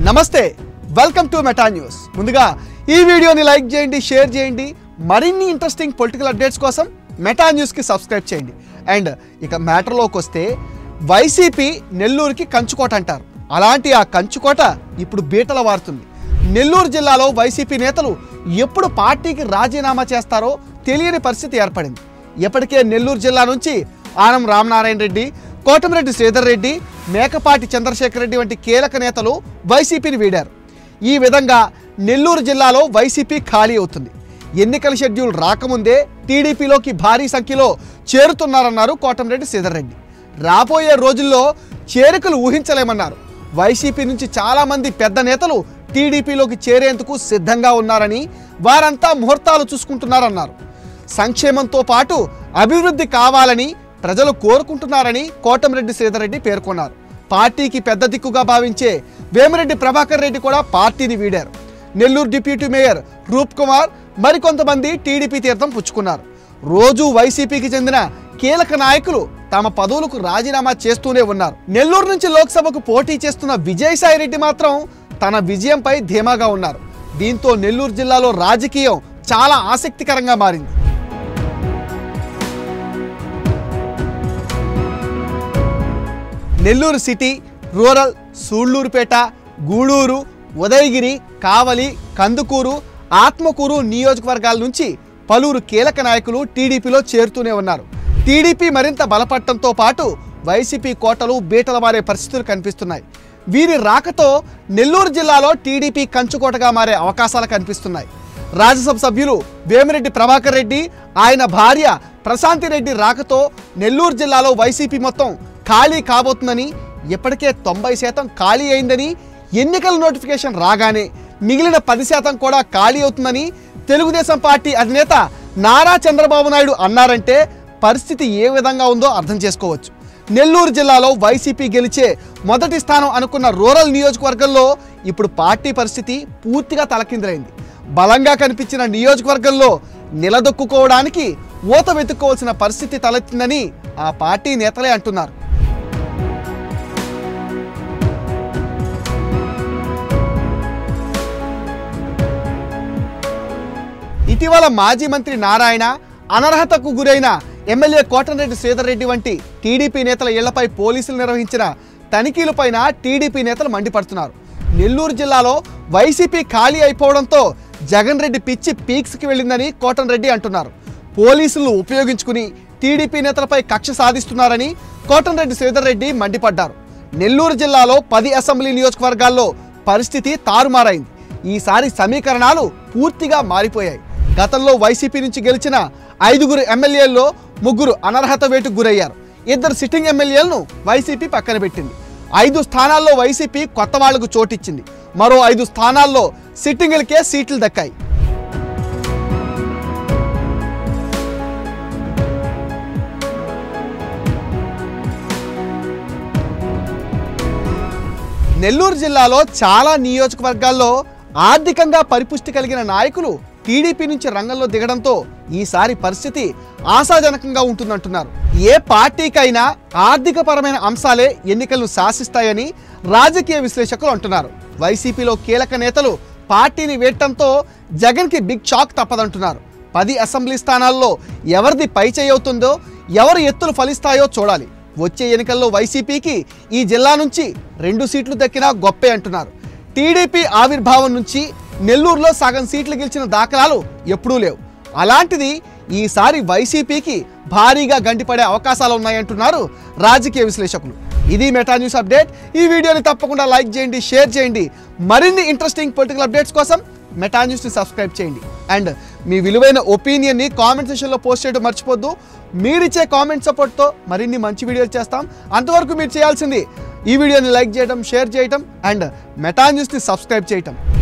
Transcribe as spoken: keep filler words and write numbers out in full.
నమస్తే welcome to meta news. ముందుగా ఈ వీడియోని లైక్ చేయండి, షేర్ చేయండి. మరిన్ని ఇంట్రెస్టింగ్ పొలిటికల్ అప్డేట్స్ కోసం మెటా న్యూస్కి సబ్స్క్రైబ్ చేయండి. అండ్ ఇక మ్యాటర్లోకి వస్తే వైసీపీ నెల్లూరుకి కంచుకోట అంటారు. అలాంటి ఆ కంచుకోట ఇప్పుడు బీటల వారుతుంది. నెల్లూరు జిల్లాలో వైసీపీ నేతలు ఎప్పుడు పార్టీకి రాజీనామా చేస్తారో తెలియని పరిస్థితి ఏర్పడింది. ఇప్పటికే నెల్లూరు జిల్లా నుంచి ఆనం రామనారాయణ రెడ్డి, కోటమిరెడ్డి శ్రీధర్ రెడ్డి, మేకపాటి చంద్రశేఖర్ రెడ్డి వంటి కీలక నేతలు వైసీపీని వీడారు. ఈ విధంగా నెల్లూరు జిల్లాలో వైసీపీ ఖాళీ అవుతుంది. ఎన్నికల షెడ్యూల్ రాకముందే టీడీపీలోకి భారీ సంఖ్యలో చేరుతున్నారన్నారు కోటమిరెడ్డి శ్రీధర్ రెడ్డి. రాబోయే రోజుల్లో చేరికలు ఊహించలేమన్నారు. వైసీపీ నుంచి చాలామంది పెద్ద నేతలు టీడీపీలోకి చేరేందుకు సిద్ధంగా ఉన్నారని, వారంతా ముహూర్తాలు చూసుకుంటున్నారన్నారు. సంక్షేమంతో పాటు అభివృద్ధి కావాలని ప్రజలు కోరుకుంటున్నారని కోటమిరెడ్డి శ్రీధర్ రెడ్డి పేర్కొన్నారు. పార్టీకి పెద్ద దిక్కుగా భావించే వేమిరెడ్డి ప్రభాకర్ రెడ్డి కూడా పార్టీని వీడారు. నెల్లూరు డిప్యూటీ మేయర్ రూప్ కుమార్ మరికొంతమంది టీడీపీ తీర్థం పుచ్చుకున్నారు. రోజు వైసీపీకి చెందిన కీలక నాయకులు తమ పదవులకు రాజీనామా చేస్తూనే ఉన్నారు. నెల్లూరు నుంచి లోక్సభకు పోటీ చేస్తున్న విజయసాయి రెడ్డి మాత్రం తన విజయంపై ధీమాగా ఉన్నారు. దీంతో నెల్లూరు జిల్లాలో రాజకీయం చాలా ఆసక్తికరంగా మారింది. నెల్లూరు సిటీ, రూరల్, సూళ్లూరుపేట, గూడూరు, ఉదయగిరి, కావలి, కందుకూరు, ఆత్మకూరు నియోజకవర్గాల నుంచి పలువురు కీలక నాయకులు టీడీపీలో చేరుతూనే ఉన్నారు. టీడీపీ మరింత బలపడటంతో పాటు వైసీపీ కోటలు బీటలు మారే పరిస్థితులు కనిపిస్తున్నాయి. వీరి రాకతో నెల్లూరు జిల్లాలో టీడీపీ కంచుకోటగా మారే అవకాశాలు కనిపిస్తున్నాయి. రాజ్యసభ సభ్యులు వేమిరెడ్డి ప్రభాకర్ రెడ్డి, ఆయన భార్య ప్రశాంతి రెడ్డి రాకతో నెల్లూరు జిల్లాలో వైసీపీ మొత్తం ఖాళీ కాబోతుందని, ఇప్పటికే తొంభై శాతం ఖాళీ అయిందని, ఎన్నికల నోటిఫికేషన్ రాగానే మిగిలిన పది శాతం కూడా ఖాళీ అవుతుందని తెలుగుదేశం పార్టీ అధినేత నారా చంద్రబాబు నాయుడు అన్నారంటే పరిస్థితి ఏ విధంగా ఉందో అర్థం చేసుకోవచ్చు. నెల్లూరు జిల్లాలో వైసీపీ గెలిచే మొదటి స్థానం అనుకున్న రూరల్ నియోజకవర్గంలో ఇప్పుడు పార్టీ పరిస్థితి పూర్తిగా తలకిందులైంది. బలంగా కనిపించిన నియోజకవర్గంలో నిలదొక్కుకోవడానికి ఊత వెతుక్కోవాల్సిన పరిస్థితి తలెత్తిందని ఆ పార్టీ నేతలే అంటున్నారు. ఇటీవల మాజీ మంత్రి నారాయణ, అనర్హతకు గురైన ఎమ్మెల్యే కోటమిరెడ్డి శ్రీధర్ రెడ్డి వంటి టీడీపీ నేతల ఇళ్లపై పోలీసులు నిర్వహించిన తనిఖీలపైన టీడీపీ నేతలు మండిపడుతున్నారు. నెల్లూరు జిల్లాలో వైసీపీ ఖాళీ అయిపోవడంతో జగన్ రెడ్డి పిచ్చి పీక్స్కి వెళ్ళిందని కోటమిరెడ్డి అంటున్నారు. పోలీసులను ఉపయోగించుకుని టీడీపీ నేతలపై కక్ష సాధిస్తున్నారని కోటమిరెడ్డి శ్రీధర్ రెడ్డి మండిపడ్డారు. నెల్లూరు జిల్లాలో పది అసెంబ్లీ నియోజకవర్గాల్లో పరిస్థితి తారుమారైంది. ఈసారి సమీకరణాలు పూర్తిగా మారిపోయాయి. గతంలో వైసీపీ నుంచి గెలిచిన ఐదుగురు ఎమ్మెల్యేల్లో ముగ్గురు అనర్హత వేటుకు గురయ్యారు. ఇద్దరు సిట్టింగ్ ఎమ్మెల్యేలను వైసీపీ పక్కన పెట్టింది. ఐదు స్థానాల్లో వైసీపీ కొత్త వాళ్లకు చోటిచ్చింది. మరో ఐదు స్థానాల్లో సిట్టింగులకే సీట్లు దక్కాయి. నెల్లూరు జిల్లాలో చాలా నియోజకవర్గాల్లో ఆర్థికంగా పరిపుష్టి కలిగిన నాయకులు టీడీపీ నుంచి రంగంలో దిగడంతో ఈసారి పరిస్థితి ఆశాజనకంగా ఉంటుందంటున్నారు. ఏ పార్టీకైనా ఆర్థిక పరమైన అంశాలే ఎన్నికలను శాసిస్తాయని రాజకీయ విశ్లేషకులు అంటున్నారు. వైసీపీలో కీలక నేతలు పార్టీని వేయటంతో జగన్కి బిగ్ షాక్ తప్పదంటున్నారు. పది అసెంబ్లీ స్థానాల్లో ఎవరిది పైచేయి అవుతుందో, ఎవరు ఎత్తులు ఫలిస్తాయో చూడాలి. వచ్చే ఎన్నికల్లో వైసీపీకి ఈ జిల్లా నుంచి రెండు సీట్లు దక్కినా గొప్పే అంటున్నారు. టీడీపీ ఆవిర్భావం నుంచి నెల్లూరులో సగం సీట్లు గెలిచిన దాఖలాలు ఎప్పుడూ లేవు. అలాంటిది ఈసారి వైసీపీకి భారీగా గండిపడే అవకాశాలు ఉన్నాయంటున్నారు రాజకీయ విశ్లేషకులు. ఇది మెటా న్యూస్ అప్డేట్. ఈ వీడియోని తప్పకుండా లైక్ చేయండి, షేర్ చేయండి. మరిన్ని ఇంట్రెస్టింగ్ పొలిటికల్ అప్డేట్స్ కోసం మెటా న్యూస్ని సబ్స్క్రైబ్ చేయండి. అండ్ మీ విలువైన ఒపీనియన్ని కామెంట్ సెక్షన్లో పోస్ట్ చేయడం మర్చిపోద్దు. మీరిచ్చే కామెంట్ సపోర్ట్తో మరిన్ని మంచి వీడియోలు చేస్తాం. అంతవరకు మీరు చేయాల్సింది ఈ వీడియోని లైక్ చేయడం, షేర్ చేయడం అండ్ మెటా న్యూస్ని సబ్స్క్రైబ్ చేయడం.